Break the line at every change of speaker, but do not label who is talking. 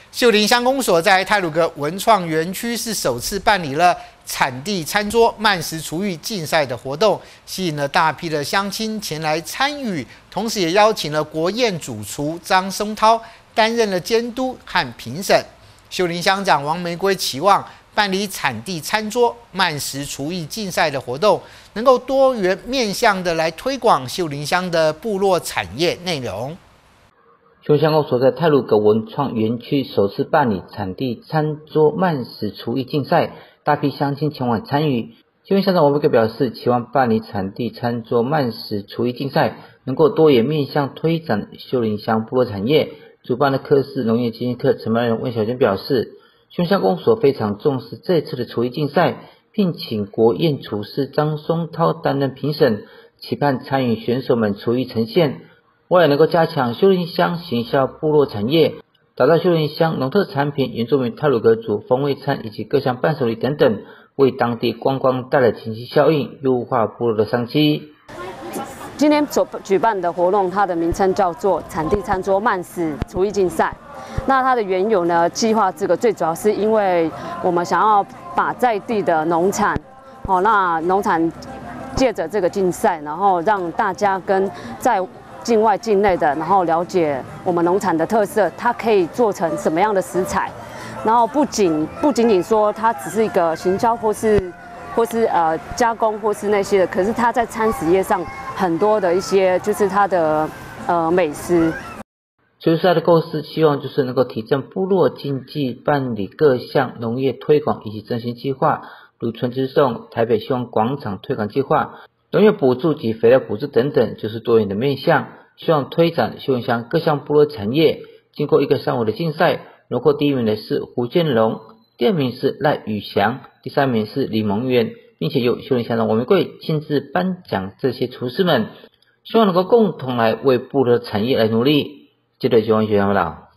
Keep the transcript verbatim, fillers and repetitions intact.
秀林乡公所在太鲁阁文创园区是首次办理了产地餐桌慢食厨艺竞赛的活动，吸引了大批的乡亲前来参与，同时也邀请了国宴主厨张松涛担任了监督和评审。秀林乡长王玫瑰期望办理产地餐桌慢食厨艺竞赛的活动，能够多元面向的来推广秀林乡的部落产业内容。
秀林乡公所在太鲁阁文创园区首次办理产地餐桌慢食厨艺竞赛，大批乡亲前往参与。秀林乡长王玫瑰表示，期望办理产地餐桌慢食厨艺竞赛，能够多元面向推展秀林乡部落产业。主办的科室农业经济科承办人温小娟表示，秀林乡公所非常重视这次的厨艺竞赛，并请国宴厨师张松涛担任评审，期盼参与选手们厨艺呈现，未来能够加强秀林乡行销部落产业，打造秀林乡农特产品、原住民太鲁阁族风味餐以及各项伴手礼等等，为当地观光带来经济效应，优化部落的商机。
今天所举办的活动，它的名称叫做产地餐桌慢食厨艺竞赛。那它的缘由呢，计划这个最主要是因为我们想要把在地的农产，哦，那农产借着这个竞赛，然后让大家跟在境外境内的，然后了解我们农产的特色，它可以做成什么样的食材，然后不仅不仅仅说它只是一个行销或是或是呃加工或是那些的，可是它在餐食业上很多的一些就是它的呃美食。
球赛的构思希望就是能够提振部落经济，办理各项农业推广以及振兴计划，如春之颂、台北希望广场推广计划、农业补助及肥料补助等等，就是多元的面向，希望推展秀林乡各项部落产业。经过一个上午的竞赛，荣获第一名的是胡建龙，第二名是赖宇翔，第三名是李蒙元，并且由秀林乡长王玫瑰亲自颁奖这些厨师们，希望能够共同来为部落的产业来努力。接着就往学校了。